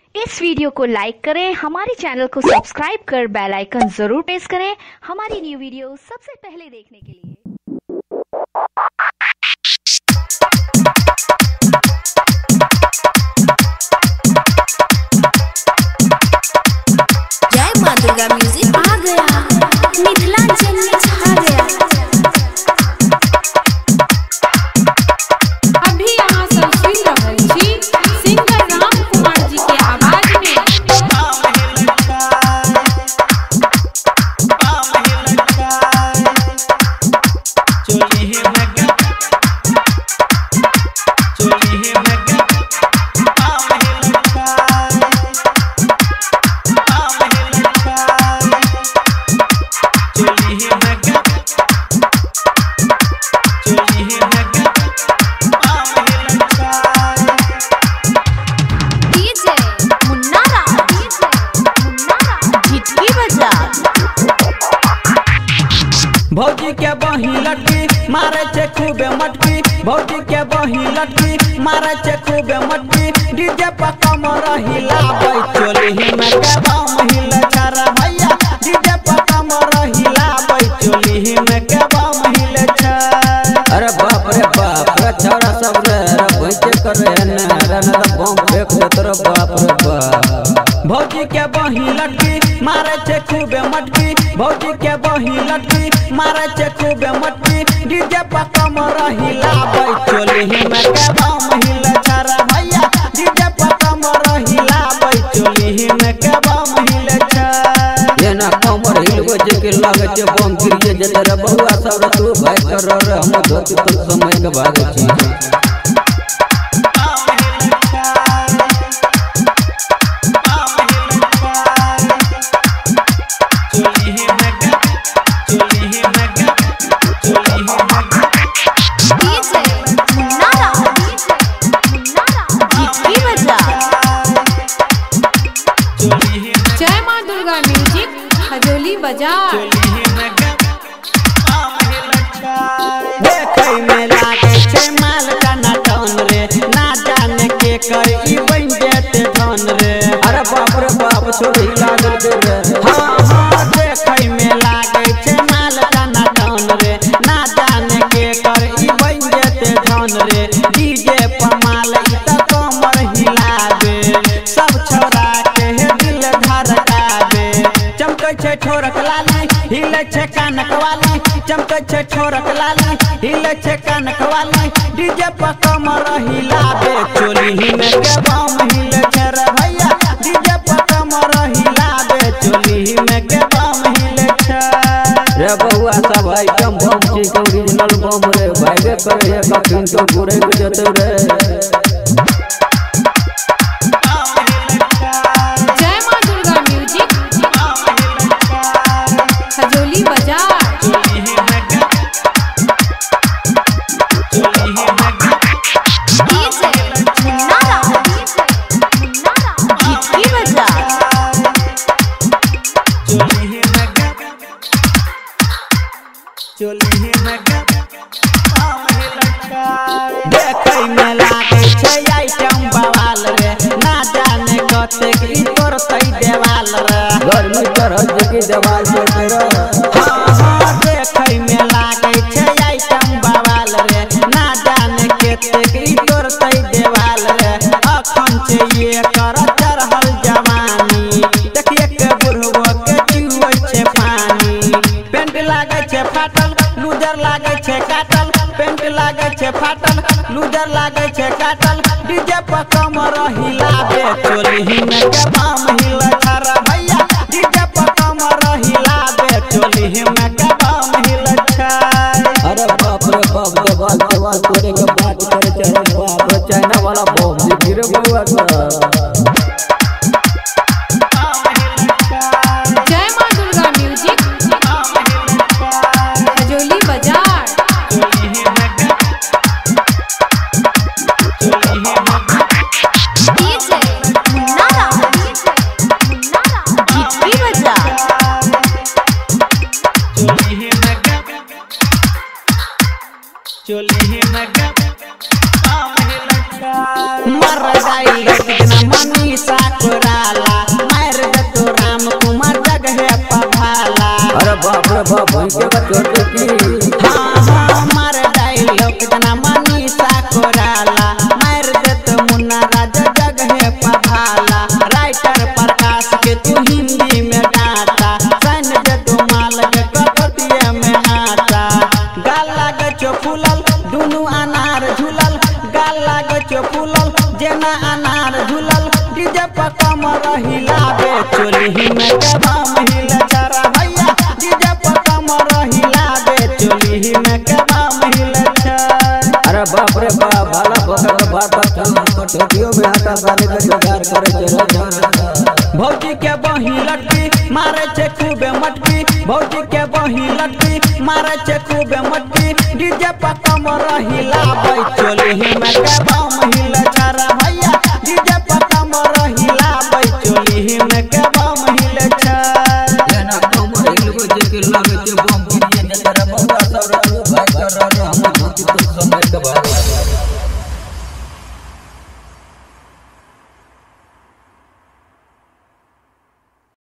इस video को लाइक करें, हमारे चैनल को सब्सक्राइब कर बेल आइकन जरूर प्रेस करें हमारी न्यू वीडियो सबसे पहले देखने के लिए। जय मां दुर्गा म्यूजिक आ गया, मिथिलांचल में छा गया। अभी यहाँ सब सुन रहल छी सिंगर राम कुमार जी के आवाज में। भौजी के बही लटकी मारे छे खूबे मटकी, भौजी के बही लटकी मारे छे खूबे मटकी। डीजे पर कमर हिलाबै चोली में के बम हिल छरा भैया, डीजे पर कमर हिलाबै चोली में के बम हिल छ। अरे बाप रे छौरा सब रे भैंचे करे ने रे न बम फेंक दे तोर बाप रे बाप। भौजी के बही लटकी मारे छे खूबे मटकी, भौजी के बही लटकी मारे छे खूबे मटकी। डीजे पर कमर हिलाबै चोली में के बम हिल छरा भैया, डीजे पर कमर हिलाबै चोली में के बम हिल छ। ये ना कमर हिलबो जे के लागे छे बम गिरिए जते रे बउआ सब रे तू भाई कर रे हम धोती तो समय के भागे छी। जय मां दुर्गा म्यूजिक हजोली बाजार। देखै में लागे छे माल काना टन रे, ना जाने के कर ई बन जेते धन रे। अरे बाप रे बाप छोड़ी लागल रे। हाँ देखै में लागे छे माल काना टन रे, ना जाने के कर ई बन जेते धन रे। डीजे पर माल ई त कमर हिलावे, सब छोरा के दिल धड़कावे। चमकै छे ठोरक लाली हिले छे कानक वाली, चमकै छे ठोरक लाली हिले छे कानक वाली। डीजे पर कमर हिलावे चोली में के बम हिल छे रे भैया, डीजे पर कमर हिलावे चोली में के बम हिल छे। रे बउआ सब आइटम बम छी के ओरिजिनल बम रे भाईबे करे है कखिन तो घुरे के जते रे। जय मां दुर्गा म्यूजिक हजोली बाजार। देखै में लागे छे आइटम बवाल रे, ना जाने कतेक ई तोड़तै देवाल रे। गर्मी चढ़ल की देवाल से रे। हाँ देखै में लागे छे आइटम बवाल रे, ना जाने कतेक ई तोड़तै देवाल रे। अखन छे ये कर चढ़ल जवानी, देखिए के बुढ़बो के चुबै छे पानी। पेंट लागे छे फाटल लूजर लागे छे काटल, पेंट लागे छे फाटल लूजर लागे छे काटल। डीजे पर कमर हिलावे चोली में के बम हिल छरा भैया, डीजे पर कमर हिलावे चोली में के बम हिल छ। अरे बाप रे बाप देवाल देवाल तोड़े के बात करे चढ़े बाप रे चाइना वाला बम गिरे बउआ सब। जय मां दुर्गा म्यूजिक हजोली बाजार। मर जाई कितना मनीषा को झूलल डीजे पर कमर हिलावे चोली में के बम हिल छरा भैया डीजे पर कमर हिलावे चोली में के बम हिल छरा। अरे बाप रे बाप भाला भोकर बात टोकियो में हाथा गाने के जोगार करे छे भौजी के बही लटकी मारे छे खूबे मटकी भौजी के बही लटकी मारे छे खूबे मटकी डीजे पर कमर हिलावे चोली में के बम हिल छरा भैया डीजे पर कमर हिलावे चोली में के बम हिल छरा। लेना कमर हिलबो जे के लगे छे बम गिरिए जतरा बहुआ सब भाई कर हम धोती